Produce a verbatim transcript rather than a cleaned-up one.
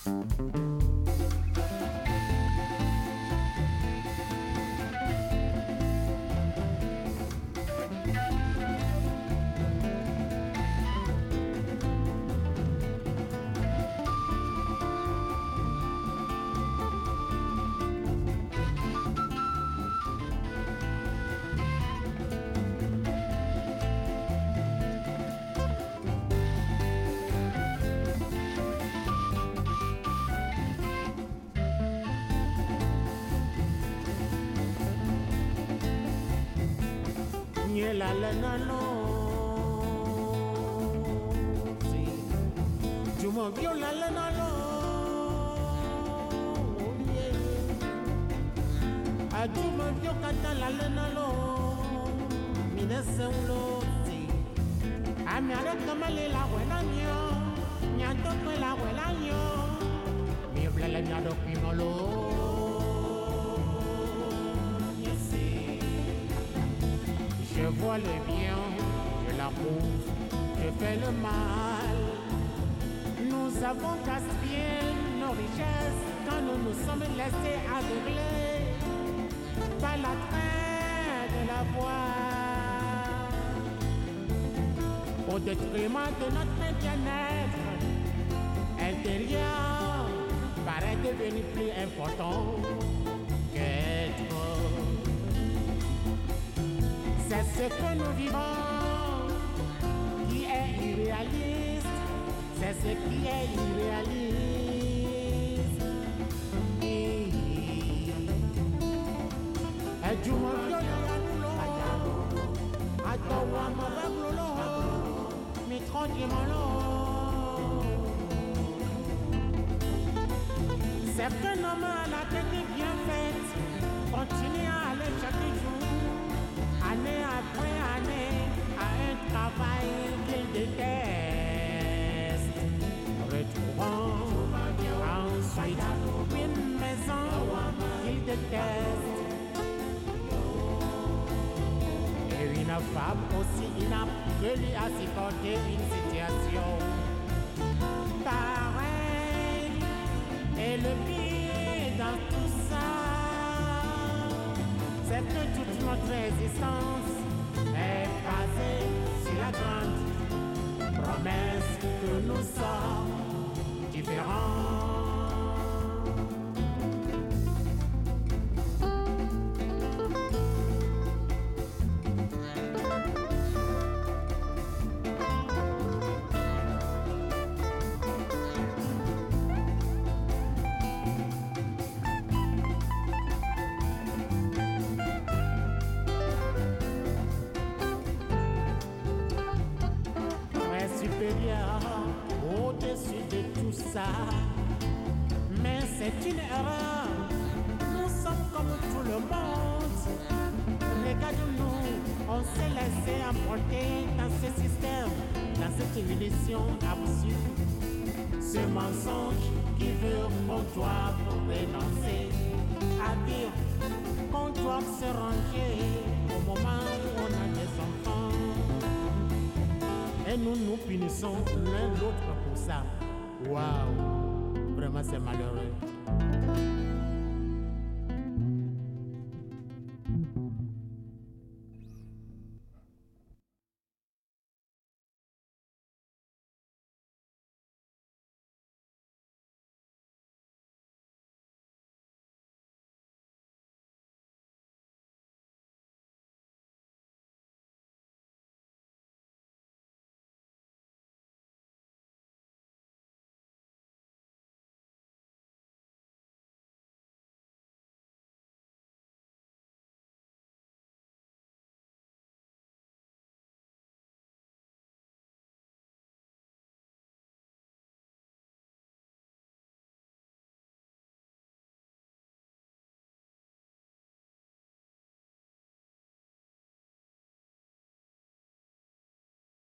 La lana no, sí. Yo me vio la lana no, oh yeah. A yo me vio cantar la lana no, mi deseo no, sí. A mi are kamale la buena ño, mi antojo la buena ño, mi blele mi ado primolo. Je vois le bien, je l'approuve, je fais le mal. Nous avons gaspillé nos richesses quand nous nous sommes laissés aveugler par la traîne de la voie. Au détriment de notre bien-être intérieur, paraît devenir plus important qu'être. C'est ce que nous vivons qui est irréaliste, c'est ce qui est irréaliste. Et du monde de la douleur, à toi, ma vague, mais tranquillement. Certains hommes à la tête bien faite continuent à aller chaque jour, année après année, à un travail qu'ils détestent, retrouvant ensuite une maison qu'ils détestent et une femme aussi inapte que lui à supporter une situation pareille. Et le pire dans tout ça, c'est que toute notre existence est basée sur la grande promesse que nous sommes différents. Au-dessus de tout ça, mais c'est une erreur. Nous sommes comme tout le monde. Regarde-nous, on s'est laissé emporter dans ce système, dans cette illusion absurde, ce mensonge qui veut qu'on doit renoncer à vivre, qu'on doit se ranger au moment où on a des enfants. Et nous nous punissons l'un l'autre pour ça. Waouh, vraiment c'est malheureux.